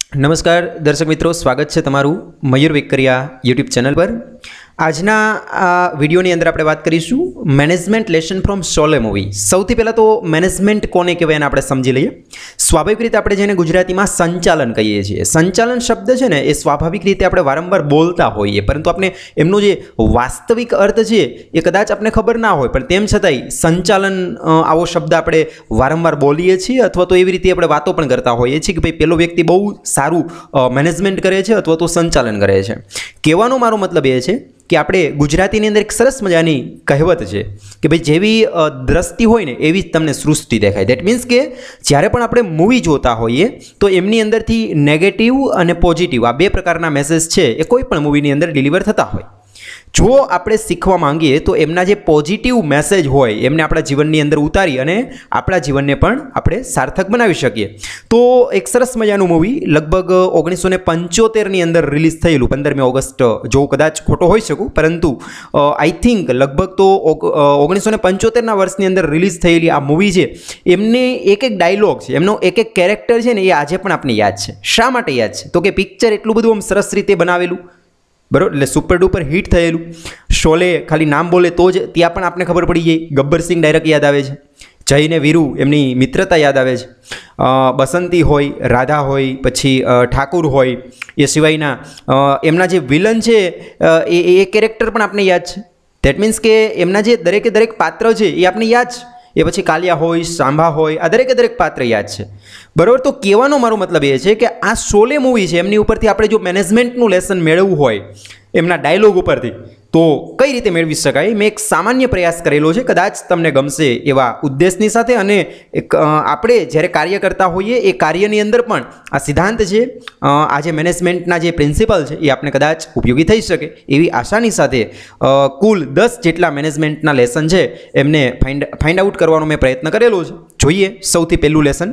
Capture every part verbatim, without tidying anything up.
નમસ્કાર દર્શક મિત્રો, સ્વાગત છે તમારું મયુર વેકરિયા યુટ્યુબ ચેનલ પર। આજના આ વિડીયોની અંદર આપણે વાત કરીશું management lesson from Sholay movie. સૌથી પહેલાં તો મેનેજમેન્ટ કોને કહેવાય એને આપણે સમજી લઈએ। સ્વાભાવિક રીતે આપણે જેને ગુજરાતીમાં સંચાલન કહીએ છીએ, સંચાલન શબ્દ છે ને એ સ્વાભાવિક રીતે આપણે વારંવાર બોલતા હોઈએ, પરંતુ આપણે એમનો જે વાસ્તવિક અર્થ છે એ કદાચ આપણે ખબર ના હોય, પણ તેમ છતાંય સંચાલન આવો શબ્દ આપણે વારંવાર બોલીએ છીએ અથવા તો એવી રીતે આપણે વાતો પણ કરતા હોઈએ છીએ કે ભાઈ પેલો વ્યક્તિ બહુ સારું મેનેજમેન્ટ કરે છે અથવા તો સંચાલન કરે છે। કહેવાનો મારો મતલબ એ છે કે આપણે ગુજરાતીની અંદર એક સરસ મજાની કહેવત છે કે ભાઈ જેવી દ્રષ્ટિ હોય ને એવી જ તમને સૃષ્ટિ દેખાય। દેટ મીન્સ કે જ્યારે પણ આપણે મૂવી જોતા હોઈએ તો એમની અંદરથી નેગેટિવ અને પોઝિટિવ આ બે પ્રકારના મેસેજ છે એ કોઈ પણ મૂવીની અંદર ડિલિવર થતા હોય। જો આપણે શીખવા માંગીએ તો એમના જે પોઝિટિવ મેસેજ હોય એમને આપણા જીવનની અંદર ઉતારી અને આપણા જીવનને પણ આપણે સાર્થક બનાવી શકીએ। તો એક સરસ મજાનું મૂવી લગભગ ઓગણીસો ને પંચોતેરની અંદર રિલીઝ થયેલું, પંદરમી ઓગસ્ટ, જો કદાચ ખોટો હોઈ શકું, પરંતુ આઈ થિંક લગભગ તો ઓગણીસો ને પંચોતેરના વર્ષની અંદર રિલીઝ થયેલી આ મૂવી છે, એમને એક એક ડાયલોગ છે, એમનો એક એક કેરેક્ટર છે ને એ આજે પણ આપણને યાદ છે। શા માટે યાદ છે? તો કે પિક્ચર એટલું બધું આમ સરસ રીતે બનાવેલું, બરાબર, એટલે સુપર ડુપર હિટ થયેલું। શોલે ખાલી નામ બોલે તો જ ત્યાં પણ આપણને ખબર પડી જાય। ગબ્બર સિંહ ડાયરેક્ટ યાદ આવે છે, જય ને વીરુ એમની મિત્રતા યાદ આવે છે, બસંતી હોય, રાધા હોય, પછી ઠાકુર હોય, એ સિવાયના એમના જે વિલન છે એ એ કેરેક્ટર પણ આપણને યાદ છે। દેટ મીન્સ કે એમના જે દરેકે દરેક પાત્ર છે એ આપણને યાદ છે। એ પછી કાલિયા હોય, સાંભા હોય, આ દરેકે દરેક પાત્ર યાદ છે, બરાબર। તો કહેવાનો મારો મતલબ એ છે કે આ શોલે મૂવી છે એમની ઉપરથી આપણે જો મેનેજમેન્ટનું લેસન મેળવવું હોય એમના ડાયલોગ ઉપરથી, તો કઈ રીતે મેળવી શકાય, મેં એક સામાન્ય પ્રયાસ કરેલો છે, કદાચ તમને ગમશે એવા ઉદ્દેશની સાથે। અને એક આપણે જ્યારે કાર્ય કરતા હોઈએ એ કાર્યની અંદર પણ આ સિદ્ધાંત છે, આ જે મેનેજમેન્ટના જે પ્રિન્સિપલ છે એ આપણે કદાચ ઉપયોગી થઈ શકે એવી આશાની સાથે કુલ દસ જેટલા મેનેજમેન્ટના લેસન છે એમને ફાઇન્ડ ફાઇન્ડ આઉટ કરવાનો મેં પ્રયત્ન કરેલો છે। જોઈએ સૌથી પહેલું lesson,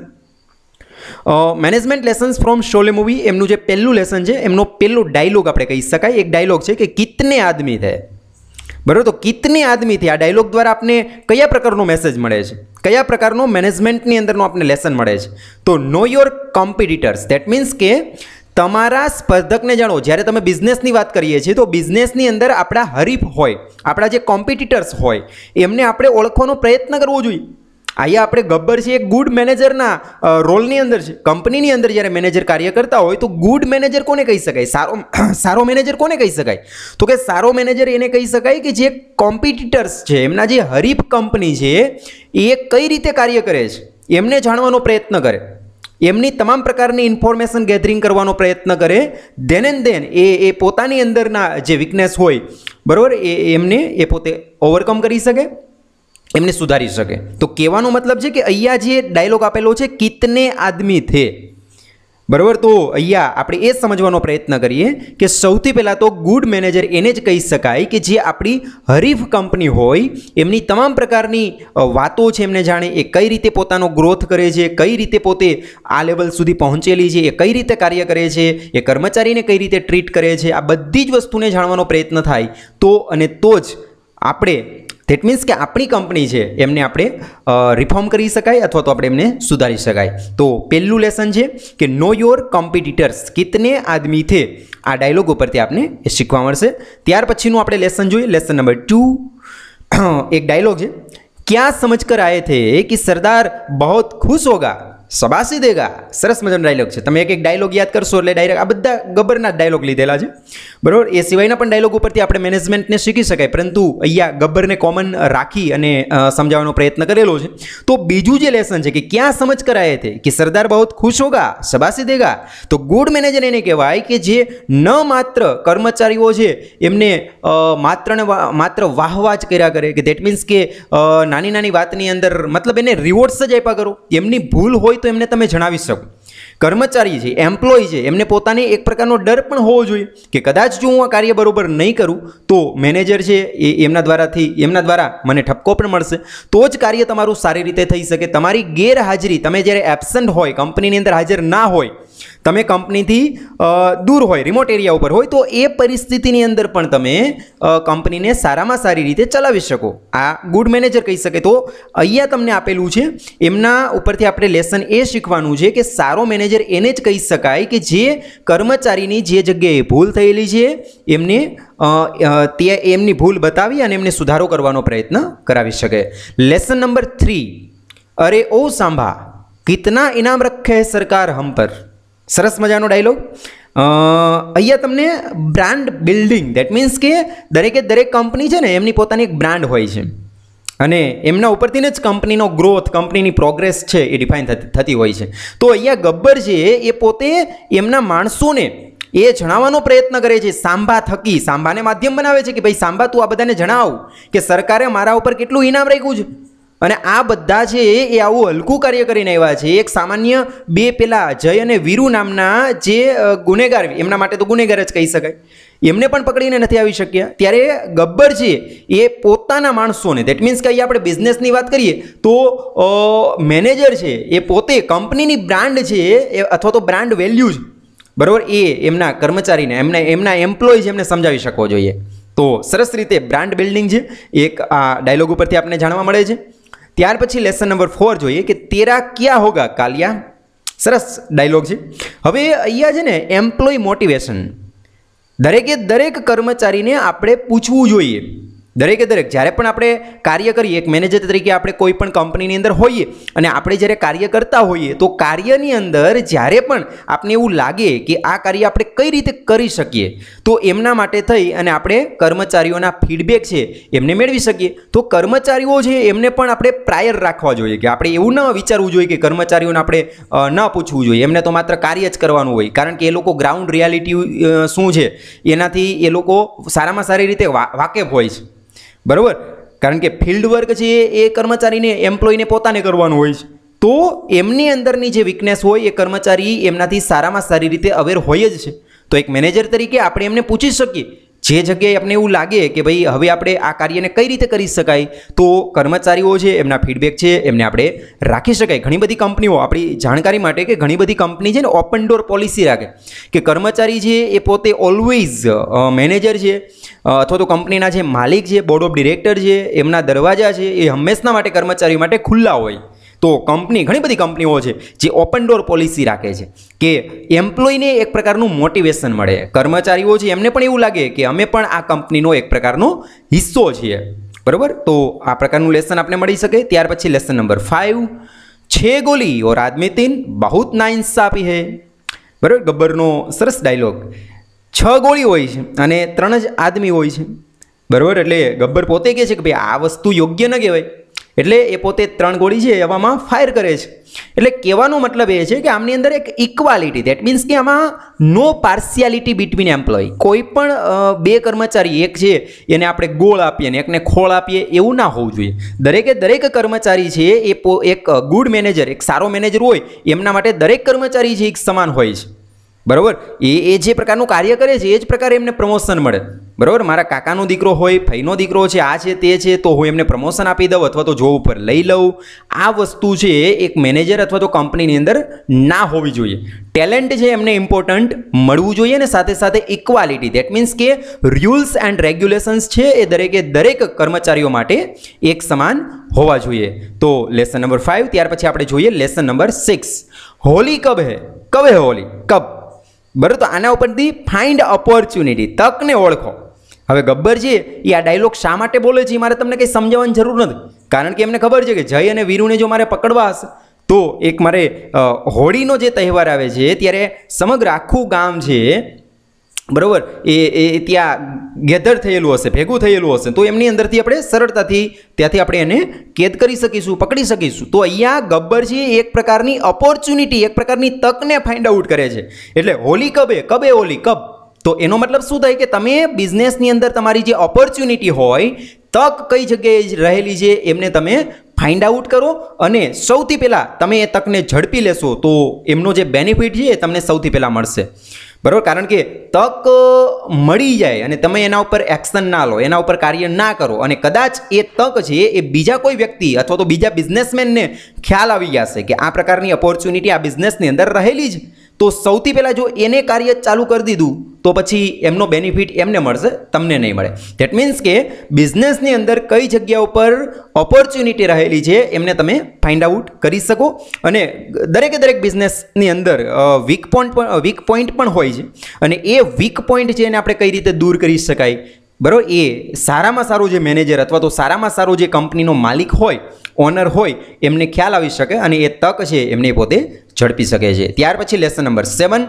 management lessons from Sholay movie, એમનું જે પહેલું લેસન છે એમનો પહેલો ડાયલોગ આપણે કહી શકાય, એક ડાયલોગ છે કે કિતને આદમી થે, બરાબર। તો કિતને આદમી થે આ ડાયલોગ દ્વારા આપને કયા પ્રકારનો મેસેજ મળે છે, કયા પ્રકારનો મેનેજમેન્ટની અંદરનો આપને લેસન મળે છે? તો know your competitors, that means કે તમારા સ્પર્ધકને જાણો। જ્યારે તમે બિઝનેસની વાત કરીએ છીએ તો બિઝનેસની અંદર આપણા હરીફ હોય, આપણા જે કોમ્પિટિટર્સ હોય એમને આપણે ઓળખવાનો પ્રયત્ન કરવો જોઈએ। અહીંયા આપણે ગબ્બર છે એક ગુડ મેનેજરના રોલની અંદર છે, કંપનીની અંદર જ્યારે મેનેજર કાર્ય કરતા હોય તો ગુડ મેનેજર કોને કહી શકાય, સારો સારો મેનેજર કોને કહી શકાય? તો કે સારો મેનેજર એને કહી શકાય કે જે કોમ્પિટિટર્સ છે, એમના જે હરીફ કંપની છે એ કઈ રીતે કાર્ય કરે છે એમને જાણવાનો પ્રયત્ન કરે, એમની તમામ પ્રકારની ઇન્ફોર્મેશન ગેધરિંગ કરવાનો પ્રયત્ન કરે। ધેન એન્ડ ધેન એ એ પોતાની અંદરના જે વીકનેસ હોય, બરાબર, એ એમને એ પોતે ઓવરકમ કરી શકે, એમને સુધારી શકે। તો કહેવાનો મતલબ છે કે અહીંયા જે ડાયલોગ આપેલો છે કિતને આદમી થે, બરાબર, તો અહીંયા આપણે એ સમજવાનો પ્રયત્ન કરીએ કે સૌથી પહેલાં તો ગુડ મેનેજર એને જ કહી શકાય કે જે આપણી હરીફ કંપની હોય એમની તમામ પ્રકારની વાતો છે એમને જાણે, એ કઈ રીતે પોતાનો ગ્રોથ કરે છે, કઈ રીતે પોતે આ લેવલ સુધી પહોંચેલી છે, એ કઈ રીતે કાર્ય કરે છે, એ કર્મચારીને કઈ રીતે ટ્રીટ કરે છે, આ બધી જ વસ્તુને જાણવાનો પ્રયત્ન થાય તો અને તો જ આપણે, દેટ મીન્સ કે આપણી કંપની છે એમને આપણે રિફોર્મ કરી શકાય અથવા તો આપણે એમને સુધારી શકાય। તો પહેલું લેસન છે કે નો યોર કોમ્પિટિટર્સ, કિતને આદમી થે, આ ડાયલોગ ઉપરથી આપને એ શીખવા મળશે। ત્યાર પછીનું આપણે લેસન જોઈએ, લેસન નંબર ટુ, એક ડાયલોગ છે, ક્યાં સમજ કર આયે થે કે સરદાર બહોત ખુશ હોગા, શબાસી દેગા। સરસ મજાનો ડાયલોગ છે, તમે એક એક ડાયલોગ યાદ કરશો એટલે ડાયરેક્ટ આ બધા ગબ્બરના ડાયલોગ લીધેલા છે, બરાબર। એ સિવાયના પણ ડાયલોગ ઉપરથી આપણે મેનેજમેન્ટને શીખી શકાય, પરંતુ અહીંયા ગબ્બરને કોમન રાખી અને સમજાવવાનો પ્રયત્ન કરેલો છે। તો બીજું જે લેસન છે કે ક્યાં સમજ કરાયે થે કે સરદાર બહુ ખુશ હોગા, શબાસી દેગા, તો ગુડ મેનેજર એને કહેવાય કે જે ન માત્ર કર્મચારીઓ છે એમને માત્ર ને માત્ર વાહવાહ જ કર્યા કરે, કે દેટ મીન્સ કે નાની નાની વાતની અંદર મતલબ એને રિવોર્ડ્સ જ આપ્યા કરો, એમની ભૂલ હોય તો એમને તમે જણાવી શકો। કર્મચારી છે, એમ્પ્લોય છે, એમને પોતાને એક પ્રકારનો ડર પણ હોવો જોઈએ કે કદાચ જો હું આ કાર્ય બરોબર નહીં કરું તો મેનેજર છે એ એમના દ્વારાથી એમના દ્વારા મને ઠપકો પણ મળશે, તો જ કાર્ય તમારું સારી રીતે થઈ શકે। તમારી ગેરહાજરી, તમે જ્યારે એબસન્ટ હોય, કંપનીની અંદર હાજર ના હોય તમે કંપનીથી દૂર હોય, રિમોટ એરિયા ઉપર હોય, તો એ પરિસ્થિતિની અંદર પણ તમે કંપનીને સારામાં સારી રીતે ચલાવી શકો. આ ગુડ મેનેજર કહી શકે. તો અહીંયા તમને આપેલું છે, એમના ઉપરથી આપણે લેસન એ શીખવાનું છે કે સારો મેનેજર એને જ કહી શકાય કે જે કર્મચારીની જે જગ્યાએ ભૂલ થયેલી છે એમને તે એમની ભૂલ બતાવી અને એમને સુધારો કરવાનો પ્રયત્ન કરાવી શકે. લેસન નંબર થ્રી, અરે ઓ સાંભા કિતના ઇનામ રખે હે સરકાર હમ પર. સરસ મજાનો ડાયલોગ. અહીંયા તમને બ્રાન્ડ બિલ્ડિંગ, દેટ મીન્સ કે દરેકે દરેક કંપની છે ને એમની પોતાની એક બ્રાન્ડ હોય છે અને એમના ઉપરથી જ કંપનીનો ગ્રોથ, કંપનીની પ્રોગ્રેસ છે એ ડિફાઇન થતી હોય છે. તો અહીંયા ગબ્બર છે એ પોતે એમના માણસોને એ જણાવવાનો પ્રયત્ન કરે છે સાંભા થકી. સાંભાને માધ્યમ બનાવે છે કે ભાઈ સાંભા તું આ બધાને જણાવ કે સરકારે મારા ઉપર કેટલું ઇનામ રાખ્યું છે. અને આ બધા છે એ આવું હલકું કાર્ય કરીને આવ્યા છે. એક સામાન્ય બે પેલા જય અને વીરુ નામના જે ગુનેગાર, એમના માટે તો ગુનેગાર જ કહી શકાય, એમને પણ પકડીને નથી આવી શક્યા. ત્યારે ગબ્બર છે એ પોતાના માણસોને, દેટ મીન્સ કે અહીંયા આપણે બિઝનેસની વાત કરીએ તો મેનેજર છે એ પોતે કંપનીની બ્રાન્ડ છે એ અથવા તો બ્રાન્ડ વેલ્યુ છે, બરાબર, એ એમના કર્મચારીને, એમને એમના એમ્પ્લોય છે એમને સમજાવી શકવો જોઈએ. તો સરસ રીતે બ્રાન્ડ બિલ્ડિંગ છે એક આ ડાયલોગ ઉપરથી આપણને જાણવા મળે છે. ત્યાર પછી લેસન નંબર ફોર જોઈએ કે તેરા ક્યાં હોગા કાલિયા. સરસ ડાયલોગ છે. હવે અહીંયા છે ને એમ્પ્લોય મોટિવેશન, દરેકે દરેક કર્મચારીને આપણે પૂછવું જોઈએ. દરેકે દરેક જ્યારે પણ આપણે કાર્ય કરીએ, એક મેનેજર તરીકે આપણે કોઈ પણ કંપનીની અંદર હોઈએ અને આપણે જ્યારે કાર્ય કરતા હોઈએ તો કાર્યની અંદર જ્યારે પણ આપને એવું લાગે કે આ કાર્ય આપણે કઈ રીતે કરી શકીએ તો એમના માટે થઈ અને આપણે કર્મચારીઓના ફીડબેક છે એમને મેળવી શકીએ. તો કર્મચારીઓ છે એમને પણ આપણે પ્રાયર રાખવા જોઈએ કે આપણે એવું ન વિચારવું જોઈએ કે કર્મચારીઓને આપણે ન પૂછવું જોઈએ, એમને તો માત્ર કાર્ય જ કરવાનું હોય, કારણ કે એ લોકો ગ્રાઉન્ડ રિયાલિટી શું છે એનાથી એ લોકો સારામાં સારી રીતે વાકેફ હોય છે, બરાબર, કારણ કે ફિલ્ડ વર્ક છે એ કર્મચારીને, એમ્પ્લોયને પોતાને કરવાનું હોય છે. તો એમની અંદરની જે વીકનેસ હોય એ કર્મચારી એમનાથી સારામાં સારી રીતે અવેર હોય જ છે. તો એક મેનેજર તરીકે આપણે એમને પૂછી શકીએ જે જગ્યાએ આપણે એવું લાગે કે ભાઈ હવે આપણે આ કાર્યને કઈ રીતે કરી શકાય, તો કર્મચારીઓ છે એમના ફીડબેક છે એમને આપણે રાખી શકાય. ઘણી બધી કંપનીઓ, આપણી જાણકારી માટે કે ઘણી બધી કંપની છે ને ઓપન ડોર પોલિસી રાખે કે કર્મચારી છે એ પોતે ઓલવેઝ મેનેજર છે અથવા તો કંપનીના જે માલિક છે, બોર્ડ ઓફ ડિરેક્ટર છે, એમના દરવાજા છે એ હંમેશા માટે કર્મચારીઓ માટે ખુલ્લા હોય. તો કંપની, ઘણી બધી કંપનીઓ છે જે ઓપન ડોર પોલિસી રાખે છે કે એમ્પ્લોયને એક પ્રકારનું મોટિવેશન મળે, કર્મચારીઓ છે એમને પણ એવું લાગે કે અમે પણ આ કંપનીનો એક પ્રકારનો હિસ્સો છીએ, બરાબર. તો આ પ્રકારનું લેસન આપણે મળી શકે. ત્યાર પછી લેસન નંબર ફાઇવ, છે ગોલી ઓર આદમી તીન બહુત નાઇન્સાફી હે. બરાબર, ગબ્બરનો સરસ ડાયલોગ. છ ગોળી હોય છે અને ત્રણ જ આદમી હોય છે, બરાબર. એટલે ગબ્બર પોતે કહે છે કે ભાઈ આ વસ્તુ યોગ્ય ન કહેવાય, એટલે એ પોતે ત્રણ ગોળી છે એવામાં ફાયર કરે છે. એટલે કહેવાનો મતલબ એ છે કે આમની અંદર એક ઇક્વાલિટી, દેટ મીન્સ કે આમાં નો પાર્શિયાલિટી બિટવીન એમ્પ્લોય. કોઈ પણ બે કર્મચારી, એક છે એને આપણે ગોળ આપીએ ને એકને ખોળ આપીએ એવું ના હોવું જોઈએ. દરેકે દરેક કર્મચારી છે એ એક ગુડ મેનેજર, એક સારો મેનેજર હોય એમના માટે દરેક કર્મચારી છે એક સમાન હોય છે, બરાબર. એ એ જે પ્રકારનું કાર્ય કરે છે એ જ પ્રકારે એમને પ્રમોશન મળે, બરાબર. મારા કાકાનો દીકરો હોય, ભાઈનો દીકરો છે, આ છે તે છે, તો હું એમને પ્રમોશન આપી દઉં અથવા તો જોબ ઉપર લઈ લઉં. આ વસ્તુ છે એક મેનેજર અથવા તો કંપનીની અંદર ના હોવી જોઈએ. ટેલેન્ટ છે એમને ઇમ્પોર્ટન્ટ મળવું જોઈએ અને સાથે સાથે ઇક્વાલિટી, દેટ મીન્સ કે રૂલ્સ એન્ડ રેગ્યુલેશન્સ છે એ દરેકે દરેક કર્મચારીઓ માટે એક સમાન હોવા જોઈએ. તો લેસન નંબર ફાઇવ. ત્યાર પછી આપણે જોઈએ લેસન નંબર સિક્સ, હોલી કબ હે. કબ હે હોલી, કબ, બરાબર. તો આના ઉપરથી ફાઇન્ડ ઓપોર્ચ્યુનિટી, તકને ઓળખો. હવે ગબ્બર છે એ આ ડાયલોગ શા માટે બોલે છે એ મારે તમને કંઈ સમજાવવાની જરૂર નથી, કારણ કે એમને ખબર છે કે જય અને વીરુને જો મારે પકડવા હશે તો એક મારે હોળીનો જે તહેવાર આવે છે ત્યારે સમગ્ર આખું ગામ છે, બરાબર, એ એ ત્યાં ગેધર થયેલું હશે, ભેગું થયેલું હશે, તો એમની અંદરથી આપણે સરળતાથી ત્યાંથી આપણે એને કેદ કરી શકીશું, પકડી શકીશું. તો અહીંયા ગબ્બર છે એક પ્રકારની ઓપોર્ચ્યુનિટી, એક પ્રકારની તકને ફાઇન્ડ આઉટ કરે છે. એટલે હોલી કબે, કબે હોલી, કબ. તો એનો મતલબ શું થાય કે તમે બિઝનેસની અંદર તમારી જે ઓપોર્ચ્યુનિટી હોય, તક કઈ જગ્યાએ રહેલી છે એમને તમે ફાઇન્ડ આઉટ કરો અને સૌથી પહેલાં તમે એ તકને ઝડપી લેશો તો એમનો જે બેનિફિટ છે એ તમને સૌથી પહેલાં મળશે, બરાબર. કારણ કે તક મળી જાય અને તમે એના ઉપર એક્શન ના લો, એના ઉપર કાર્ય ના કરો અને કદાચ એ તક છે એ બીજા કોઈ વ્યક્તિ અથવા તો બીજા બિઝનેસમેનને ખ્યાલ આવી જશે કે આ પ્રકારની ઓપોર્ચ્યુનિટી આ બિઝનેસની અંદર રહેલી છે, તો સૌથી પહેલાં જો એને કાર્ય ચાલુ કરી દીધું તો પછી એમનો બેનિફિટ એમને મળશે, તમને નહીં મળે. ધેટ મીન્સ કે બિઝનેસની અંદર કઈ જગ્યા ઉપર ઓપોર્ચ્યુનિટી રહેલી છે એમને તમે ફાઇન્ડ આઉટ કરી શકો. અને દરેકે દરેક બિઝનેસની અંદર વીક પોઈન્ટ પણ વીક પોઈન્ટ પણ હોય છે, અને એ વીક પોઈન્ટ છે એને આપણે કઈ રીતે દૂર કરી શકાય, બરાબર, એ સારામાં સારો જે મેનેજર અથવા તો સારામાં સારો જે કંપનીનો માલિક હોય, ઓનર હોય, એમને ખ્યાલ આવી શકે અને એ તક છે એમને પોતે ઝડપી શકે છે. ત્યાર પછી લેસન નંબર સેવન,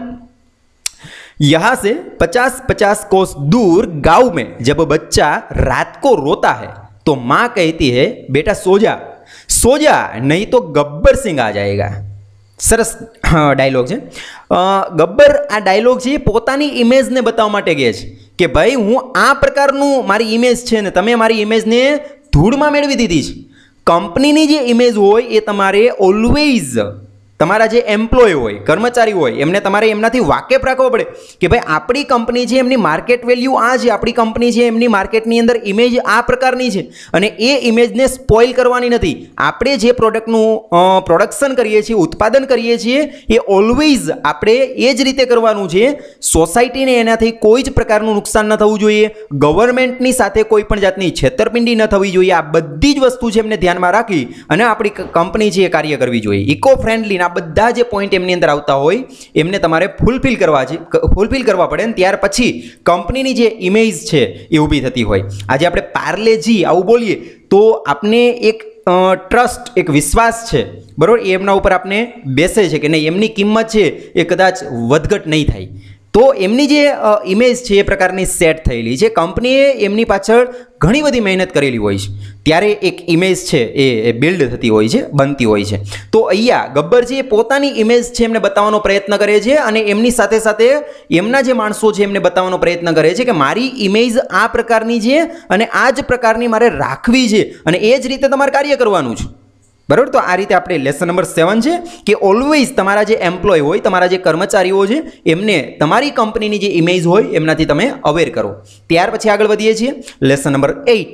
यहाँ से पचास पचास कोस दूर गांव में जब बच्चा रात को रोता है तो माँ कहती है बेटा सो जा सो जा नहीं तो गब्बर सिंह आ जाएगा. સરસ ડાયલોગ છે. ગબ્બર આ ડાયલોગ છે પોતાની ઇમેજને બતાવવા માટે કહે છે કે ભાઈ હું આ પ્રકારનું મારી ઇમેજ છે ને તમે મારી ઇમેજને ધૂળમાં મેળવી દીધી છે. કંપનીની જે ઇમેજ હોય એ તમારે ઓલવેઝ તમારા જે એમ્પ્લોય હોય, કર્મચારી હોય, એમને તમારે એમનાથી વાકેફ રાખવો પડે કે ભાઈ આપણી કંપની છે, એમની માર્કેટ વેલ્યુ આ છે, આપણી કંપની છે, એમની માર્કેટની અંદર ઇમેજ આ પ્રકારની છે અને એ ઇમેજને સ્પોઇલ કરવાની નથી. આપણે જે પ્રોડક્ટનું પ્રોડક્શન કરીએ છીએ, ઉત્પાદન કરીએ છીએ, એ ઓલવેઝ આપણે એ જ રીતે કરવાનું છે. સોસાયટીને એનાથી કોઈ જ પ્રકારનું નુકસાન ન થવું જોઈએ, ગવર્મેન્ટની સાથે કોઈ પણ જાતની છેતરપિંડી ન થવી જોઈએ. આ બધી જ વસ્તુ છે એમને ધ્યાનમાં રાખી અને આપણી કંપની છે એ કાર્ય કરવી જોઈએ. ઇકો ફ્રેન્ડલી બધા જે પોઈન્ટ એમની અંદર આવતા હોય એમને તમારે ફૂલફિલ કરવા છે ફૂલફિલ કરવા પડે ને ત્યાર પછી કંપનીની જે ઇમેજ છે એ ઊભી થતી હોય. આજે આપણે પાર્લેજી આવું બોલીએ તો આપને એક ટ્રસ્ટ, એક વિશ્વાસ છે, બરાબર, એ એમના ઉપર આપને બેસે છે કે નહીં એમની કિંમત છે એ કદાચ વધઘટ નહીં થાય. તો એમની જે ઇમેજ છે એ પ્રકારની સેટ થયેલી છે, કંપનીએ એમની પાછળ ઘણી બધી મહેનત કરેલી હોય છે, ત્યારે એક ઇમેજ છે એ બિલ્ડ થતી હોય છે, બનતી હોય છે. તો અહીંયા ગબ્બરજી પોતાની ઇમેજ છે એમને બતાવવાનો પ્રયત્ન કરે છે અને એમની સાથે સાથે એમના જે માણસો છે એમને બતાવવાનો પ્રયત્ન કરે છે કે મારી ઇમેજ આ પ્રકારની છે અને આ જ પ્રકારની મારે રાખવી છે અને એ જ રીતે તમારે કાર્ય કરવાનું છે, બરાબર. તો આ રીતે આપણે લેસન નંબર સેવન છે કે ઓલવેઝ તમારા જે એમ્પ્લોય હોય, તમારા જે કર્મચારીઓ છે એમને તમારી કંપનીની જે ઇમેજ હોય એમનાથી તમે અવેર કરો. ત્યાર પછી આગળ વધીએ છીએ લેસન નંબર એઇટ,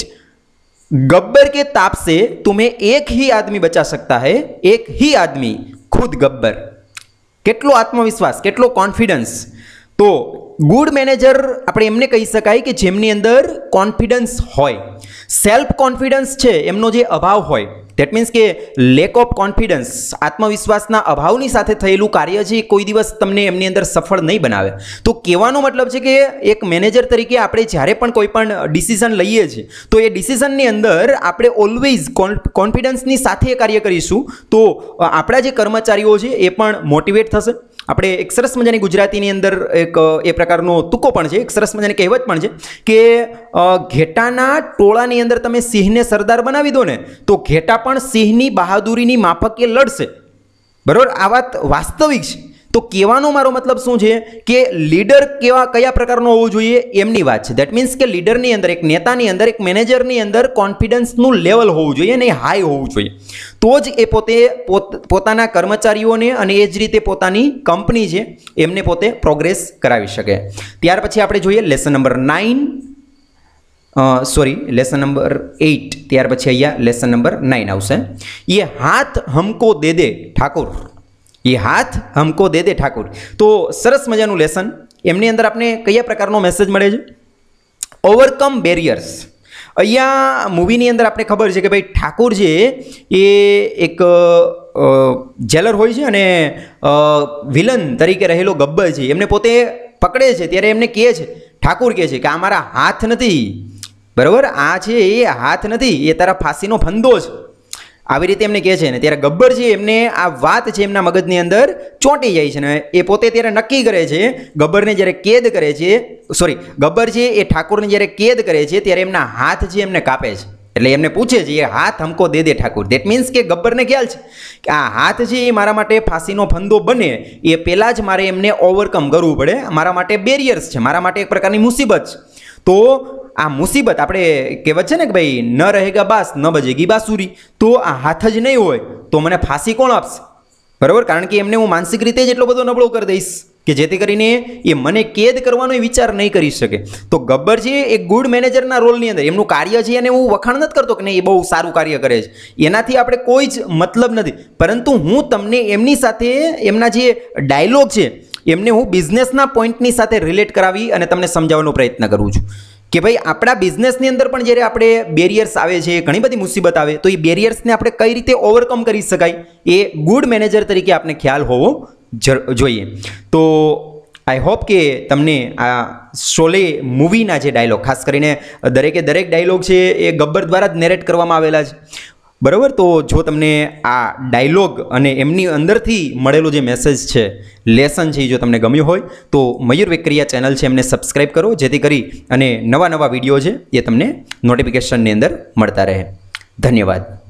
गब्बर के ताप से तुम्हें एक ही आदमी बचा सकता है, एक ही आदमी खुद गब्बर. કેટલો આત્મવિશ્વાસ, કેટલો કોન્ફિડન્સ. તો ગુડ મેનેજર આપણે એમને કહી શકાય કે જેમની અંદર કોન્ફિડન્સ હોય, સેલ્ફ કોન્ફિડન્સ છે એમનો જે અભાવ હોય, ધેટ મીન્સ કે લેક ઓફ કોન્ફિડન્સ, આત્મવિશ્વાસના અભાવની સાથે થયેલું કાર્ય છે એ કોઈ દિવસ તમને એમની અંદર સફળ નહીં બનાવે. તો કહેવાનો મતલબ છે કે એક મેનેજર તરીકે આપણે જ્યારે પણ કોઈ પણ ડિસિઝન લઈએ છીએ તો એ ડિસિઝનની અંદર આપણે ઓલવેઝ કોન્ફિડન્સની સાથે કાર્ય કરીશું તો આપણા જે કર્મચારીઓ છે એ પણ મોટિવેટ થશે. આપણે એક સરસ મજાની ગુજરાતીની અંદર એક એ પ્રકારનો તુક્કો પણ છે, એક સરસ મજાની કહેવત પણ છે કે ઘેટાના ટોળાની અંદર તમે સિંહને સરદાર બનાવી દો ને તો ઘેટા પણ સિંહની બહાદુરીની માફકે લડશે, બરાબર. આ વાત વાસ્તવિક છે. તો કહેવાનો મારો મતલબ શું છે કે લીડર કેવા કયા પ્રકારનો હોવો જોઈએ એમની વાત છે. દેટ મીન્સ કે લીડરની અંદર, એક નેતાની અંદર, એક મેનેજરની અંદર કોન્ફિડન્સનું લેવલ હોવું જોઈએ અને હાઈ હોવું જોઈએ. તો જ એ પોતે પોતાના કર્મચારીઓને અને એ જ રીતે પોતાની કંપની છે એમને પોતે પ્રોગ્રેસ કરાવી શકે. ત્યાર પછી આપણે જોઈએ lesson number nine, sorry lesson number eight, ત્યાર પછી અહીંયા લેસન નંબર નાઇન આવશે. ये हाथ हमको दे दे ઠાકોર, ये हाथ हमको दे दे ઠાકોર. તો સરસ મજાનું લેસન. એમની અંદર આપણે કયા પ્રકારનો મેસેજ મળે છે? Overcome barriers. અહીંયા મૂવીની અંદર આપણે ખબર છે કે ભાઈ ઠાકોર છે એ એક જેલર હોય છે અને વિલન તરીકે રહેલો ગબ્બર છે એમને પોતે પકડે છે ત્યારે એમને કહે છે, ઠાકોર કહે છે કે આ મારા હાથ નથી, બરાબર, આ છે એ હાથ નથી, એ તારા ફાંસીનો ફંદો છે, આવી રીતે એમને કહે છે ને ત્યારે ગબ્બર છે એમને આ વાત છે એમના મગજની અંદર ચોંટી જાય છે ને એ પોતે ત્યારે નક્કી કરે છે, ગબ્બરને જ્યારે કેદ કરે છે, સોરી ગબ્બર છે એ ઠાકોરને જ્યારે કેદ કરે છે ત્યારે એમના હાથ છે એમને કાપે છે. એટલે એમને પૂછે છે એ હાથ હમકો દે દે ઠાકોર. દેટ મીન્સ કે ગબ્બરને ખ્યાલ છે કે આ હાથ છે એ મારા માટે ફાંસીનો ફંદો બને એ પહેલાં જ મારે એમને ઓવરકમ કરવું પડે, મારા માટે બેરિયર્સ છે, મારા માટે એક પ્રકારની મુસીબત છે. તો આ મુસીબત આપણે કહેવત છે ને કે ભાઈ ન રહેગા બાસ ન બજેગી બાસુરી. તો આ હાથ જ નહીં હોય તો મને ફાંસી કોણ આપશે, બરાબર, કારણ કે એમને હું માનસિક રીતે જ એટલો બધો નબળો કરી દઈશ. કે જેથી કરીને એ મને કેદ કરવાનો વિચાર નહીં કરી શકે. તો ગબ્બર છે એ ગુડ મેનેજરના રોલની અંદર એમનું કાર્ય છે અને હું વખાણ નથી કરતો કે નહીં એ બહુ સારું કાર્ય કરે છે, એનાથી આપણે કોઈ જ મતલબ નથી, પરંતુ હું તમને એમની સાથે એમના જે ડાયલોગ છે એમને હું બિઝનેસના પોઈન્ટની સાથે રિલેટ કરાવી અને તમને સમજાવવાનો પ્રયત્ન કરું છું કે ભાઈ આપણા બિઝનેસની અંદર પણ જ્યારે આપણે બેરિયર્સ આવે છે, ઘણી બધી મુસીબત આવે, તો એ બેરિયર્સને આપણે કઈ રીતે ઓવરકમ કરી શકાય એ ગુડ મેનેજર તરીકે આપણે ખ્યાલ હોવો જોઈએ. તો આઈ હોપ કે તમને આ શોલે મૂવીના જે ડાયલોગ, ખાસ કરીને દરેકે દરેક ડાયલોગ છે એ ગબ્બર દ્વારા જ નેરેટ કરવામાં આવેલા છે, બરાબર. તો જો તમને આ ડાયલોગ અને એમની અંદરથી મળેલો જે મેસેજ છે, લેસન છે, જો તમને ગમ્યું હોય તો મયુર વેકરિયા ચેનલ છે એમને સબસ્ક્રાઈબ કરો, જેથી કરી અને નવા નવા વિડીયો છે એ તમને નોટિફિકેશનની અંદર મળતા રહે. ધન્યવાદ.